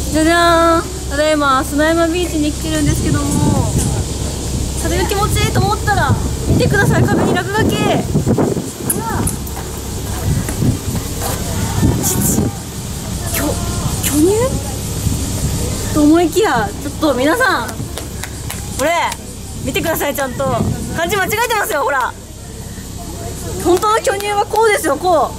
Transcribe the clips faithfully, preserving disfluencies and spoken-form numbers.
じゃじゃーん。ただいま砂山ビーチに来てるんですけども、風が気持ちいいと思ったら見てください、壁に落書き。父巨巨乳と思いきや、ちょっと皆さんこれ見てください。ちゃんと漢字間違えてますよ。ほら、本当の巨乳はこうですよ、こう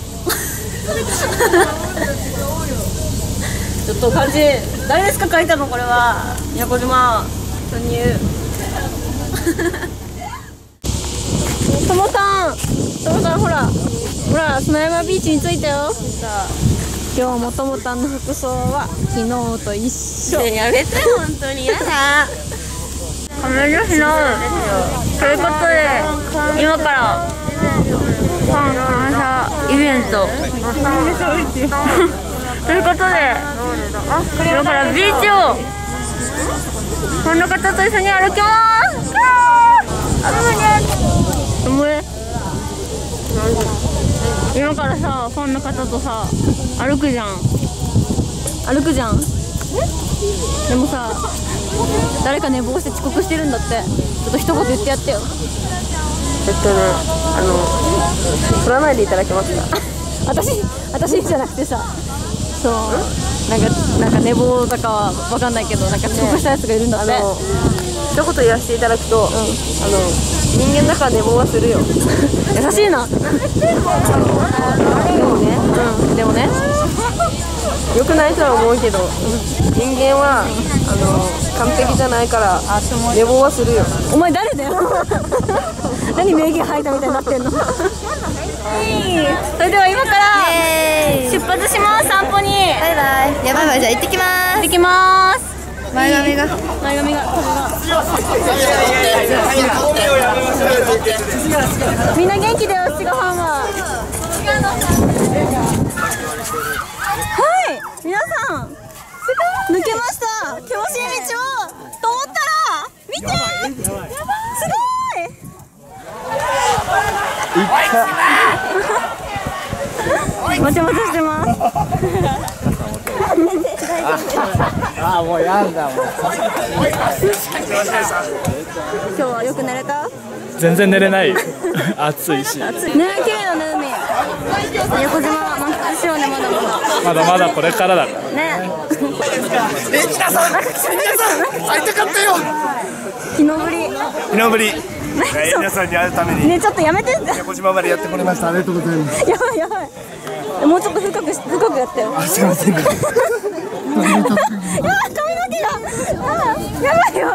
ちょっと漢字誰ですか書いたの。これは宮古島巨乳ともさん、ともさん、ほらほら砂山ビーチに着いたよ。今日もともたんの服装は昨日と一緒。 やめて、本当にやだ。 亀女子のということで、今からファン感謝イベントということで、今からビーチをこの方と一緒に歩きます。あぶね。お前今からさ、ファンの方とさ歩くじゃん歩くじゃんでもさ、誰か寝坊して遅刻してるんだって。ちょっと一言言ってやってよ。 えっとね、あの取らないでいただけますか。 私私じゃなくてさ、そうなんかなんか寝坊だかは分かんないけど、なんか遅刻したやつがいるんだって。 あの一言言わせていただくと、うん、あの人間だから寝坊はするよ。優しいな。でもね、うん、でもね、 良くないとは思うけど、うん、人間は、うん、あの完璧じゃないから寝坊はするよ。 お前誰だよ。何名言吐いたみたいになってんの。それでは今から出発します。散歩に。 バイバイ。やばいバイ、じゃあ行ってきます。 行ってきます。 前髪が前髪がみんな元気だよ、シガファンは。はい、皆さん抜けました。険しい道をと思ったら見て、すごい。もちもちしてます。 ああ、もうやんだもん。 今日はよく寝れた？ 全然寝れない。暑いし。ね、 綺麗なね、海。宮古島満喫しようね、まだまだ。 まだまだこれからだから。 ね。 え、皆さん、皆さん、会いたかったよ。 日のぶり。 日のぶり。皆さんに会うために。 ね、ちょっとやめて。 宮古島までやってこれました。ありがとうございます。 やばいやばい。もうちょっと深く深くやってよ。 あ、すみません。やばい、 髪の毛が。あ、やばいよ。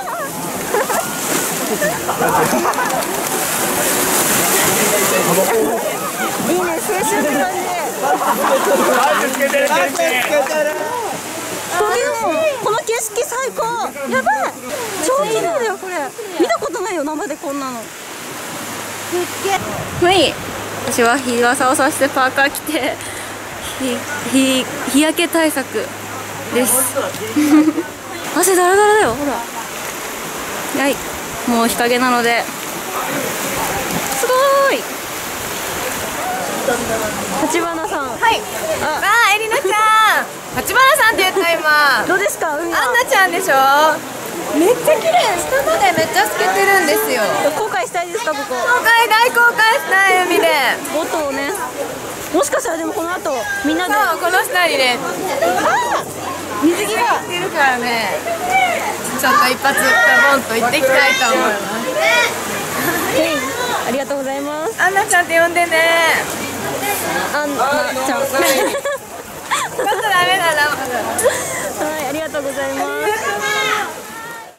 いいね、青春って感じ。この景色最高。やばい。超綺麗だよこれ。見たことないよ生でこんなの。はい。私は日傘をさしてパーカー着て日日焼け対策です。汗だらだらだよ、ほら。はい、もう日陰なので。すごーい。立花さん。 はい。ああ、エリナちゃん。立花さんって言った今。 どうですか、海は。 アンナちゃんでしょ。めっちゃ綺麗。下までめっちゃ透けてるんですよ。 後悔したいですか、ここ。 公開大公開したい海で。 ボートをね。もしかしたらでもこの後みんなで。 そう、この下にね。 ああ。水着が。 てるからね。ちょっと一発ボンと行ってきたいと思います。 ありがとうございます。 アンナちゃんって呼んでね。 アンナちゃん。ちょっとダメだな。 はい、ありがとうございます。